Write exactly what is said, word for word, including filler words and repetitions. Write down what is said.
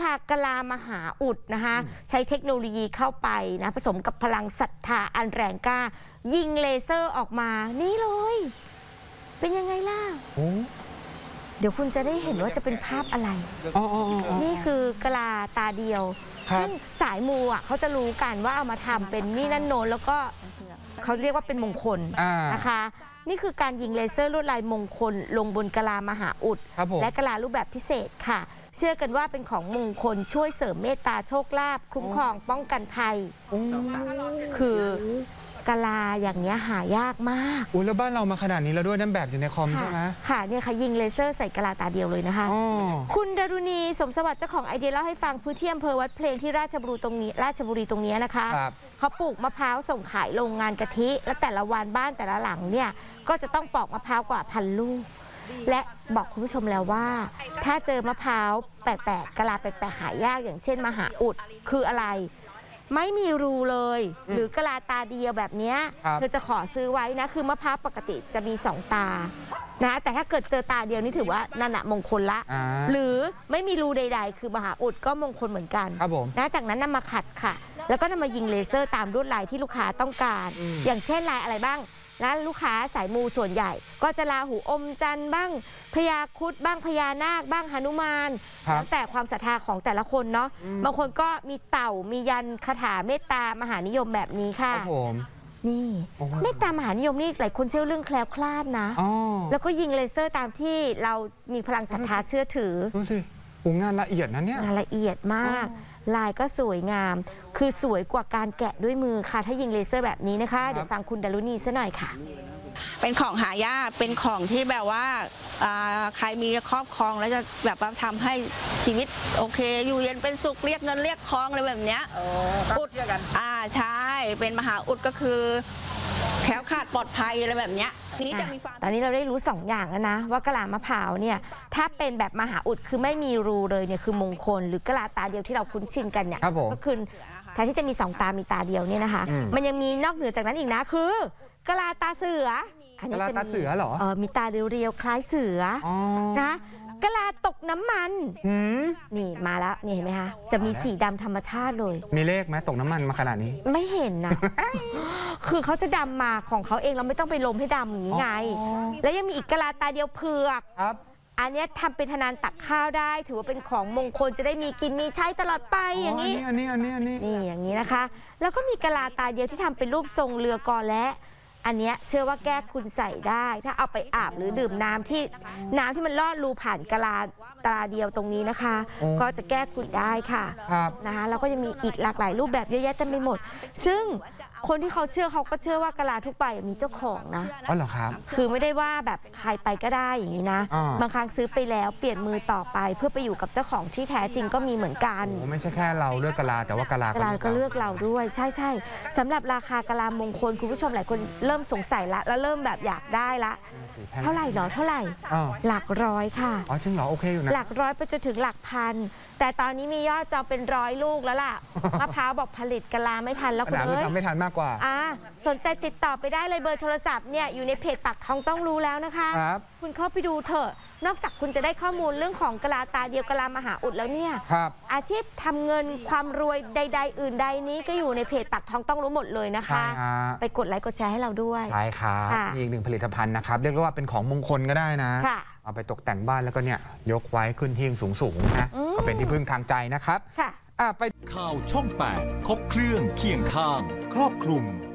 ค่ะกะลามหาอุดนะคะใช้เทคโนโลยีเข้าไปนะผสมกับพลังศรัทธาอันแรงกล้ายิงเลเซอร์ออกมานี่เลยเป็นยังไงล่ะเดี๋ยวคุณจะได้เห็นว่าจะเป็นภาพอะไรนี่คือกะลาตาเดียวซึ่งสายมูอ่ะเขาจะรู้กันว่าเอามาทำเป็นนี่นั่นโน้นแล้วก็เขาเรียกว่าเป็นมงคลนะคะนี่คือการยิงเลเซอร์ลวดลายมงคลลงบนกะลามหาอุดและกะลารูปแบบพิเศษค่ะเชื่อกันว่าเป็นของมงคลช่วยเสริมเมตตาโชคลาภคุ้มครองป้องกันภัยคือกะลาอย่างนี้หายากมากอุ้ยแล้วบ้านเรามาขนาดนี้แล้วด้วยนั่นแบบอยู่ในคอมใช่ไหมค่ะเนี่ยค่ะยิงเลเซอร์ใส่กะลาตาเดียวเลยนะคะคุณดารุณีสมสวัสดิ์เจ้าของไอเดียเล่าให้ฟังพื้นที่อำเภอวัดเพลงที่ราชบุรีตรงนี้ราชบุรีตรงนี้นะคะเขาปลูกมะพร้าวส่งขายโรงงานกะทิและแต่ละวันบ้านแต่ละหลังเนี่ยก็จะต้องปอกมะพร้าวกว่าพันลูกและบอกคุณผู้ชมแล้วว่าถ้าเจอมะพร้าวแปลกๆกะลาแปลกๆหายากอย่างเช่นมหาอุดคืออะไรไม่มีรูเลยหรือกะลาตาเดียวแบบนี้เธอจะขอซื้อไว้นะคือมะพร้าวปกติจะมีสองตานะแต่ถ้าเกิดเจอตาเดียวนี่ถือว่านั่นอะมงคลละหรือไม่มีรูใดๆคือมหาอุดก็มงคลเหมือนกันนะจากนั้นนำมาขัดค่ะแล้วก็นำมายิงเลเซอร์ตามลวดลายที่ลูกค้าต้องการอย่างเช่นลายอะไรบ้างนะลูกค้าสายมูส่วนใหญ่ก็จะลาหูอมจันทร์บ้างพญาครุฑบ้างพญานาคบ้างหนุมานแล้วแต่ความศรัทธาของแต่ละคนเนาะบางคนก็มีเต่ามียันคาถาเมตตามหานิยมแบบนี้ค่ะนี่เมตตามหานิยมนี่หลายคนเชื่อเรื่องแคล้วคลาดนะแล้วก็ยิงเลเซอร์ตามที่เรามีพลังศรัทธาเชื่อถือดูสิงานละเอียดนะเนี่ยงานละเอียดมากลายก็สวยงามคือสวยกว่าการแกะด้วยมือค่ะถ้ายิงเลเซอร์แบบนี้นะคะเดี๋ยวฟังคุณดารุณีซะหน่อยค่ะเป็นของหายากเป็นของที่แบบว่าใครมีครอบครองแล้วจะแบบว่าทำให้ชีวิตโอเคอยู่เย็นเป็นสุขเรียกเงินเรียกทองอะไรแบบเนี้ยอุดอ่าใช่เป็นมหาอุดก็คือแคล้วคลาดปลอดภัยอะไรแบบเนี้ยนี้จะมีตอนนี้เราได้รู้สองอย่างแล้วนะว่ากะลามะพร้าวเนี่ยถ้าเป็นแบบมหาอุดคือไม่มีรูเลยเนี่ยคือมงคลหรือกะลาตาเดียวที่เราคุ้นชินกันเนี่ยก็คือแทนที่จะมีสองตามีตาเดียวเนี่ยนะคะมันยังมีนอกเหนือจากนั้นอีกนะคือกะลาตาเสืออันนี้จะมีตาเสือเหรอเออมีตาเรียวๆคล้ายเสือนะกะลาตกน้ำมันนี่มาแล้วนี่เห็นไหมคะจะมีสีดำธรรมชาติเลยมีเลขไหมตกน้ำมันมาขนาดนี้ไม่เห็นนะ คือเขาจะดำมาของเขาเองเราไม่ต้องไปลมให้ดำอย่างนี้ไงแล้วยังมีอีกกะลาตาเดียวเผือกอันนี้ทำเป็นธนานตักข้าวได้ถือว่าเป็นของมงคลจะได้มีกินมีใช้ตลอดไปอย่างนี้อันนี้อันนี้อันนี้นี่อย่างนี้นะคะแล้วก็มีกะลาตาเดียวที่ทำเป็นรูปทรงเรือกอและอันนี้เชื่อว่าแก้คุณใส่ได้ถ้าเอาไปอาบหรือดื่มน้ำที่น้ำที่มันลอดรูผ่านกะลาตาเดียวตรงนี้นะคะก็จะแก้คุณได้ค่ะนะคะแล้วก็ยังมีอีกหลากหลายรูปแบบเยอะแยะเต็มไปหมดซึ่งคนที่เขาเชื่อเขาก็เชื่อว่ากะลาทุกใบมีเจ้าของนะอ๋อเหรอครับคือไม่ได้ว่าแบบใครไปก็ได้อย่างนี้นะบางครั้งซื้อไปแล้วเปลี่ยนมือต่อไปเพื่อไปอยู่กับเจ้าของที่แท้จริงก็มีเหมือนกันไม่ใช่แค่เราเลือกกะลาแต่ว่ากะลากะลาก็เลือกเราด้วยใช่ใช่สำหรับราคากะลามงคลคุณผู้ชมหลายคนเริ่มสงสัยละแล้วเริ่มแบบอยากได้ละเท่าไหร่หรอเท่าไหร่หลักร้อยค่ะอ๋อจริงเหรอโอเคอยู่นะหลักร้อยไปจนถึงหลักพันแต่ตอนนี้มียอดจองเป็นร้อยลูกแล้วล่ะมะพร้าวบอกผลิตกะลาไม่ทันแล้วคุณเอ้ยทำไม่ทันมากกว่าอ่าสนใจติดต่อไปได้เลยเบอร์โทรศัพท์เนี่ยอยู่ในเพจปักทองต้องรู้แล้วนะคะครับคุณเข้าไปดูเถอะนอกจากคุณจะได้ข้อมูลเรื่องของกะลาตาเดียวกะลามหาอุดแล้วเนี่ยครับอาชีพทำเงินความรวยใดๆอื่นใดนี้ก็อยู่ในเพจปักทองต้องรู้หมดเลยนะคะไปกดไลค์กดแชร์ให้เราด้วยใช่ครับอีกหนึ่งผลิตภัณฑ์นะครับเรียกว่าเป็นของมงคลก็ได้นะเอาไปตกแต่งบ้านแล้วก็เนี่ยยกไว้ขึ้นหิ้งสูงๆนะก็เป็นที่พึ่งทางใจนะครับค่ะไปข่าวช่องแปดครบเครื่องเคียงข้างครอบคลุม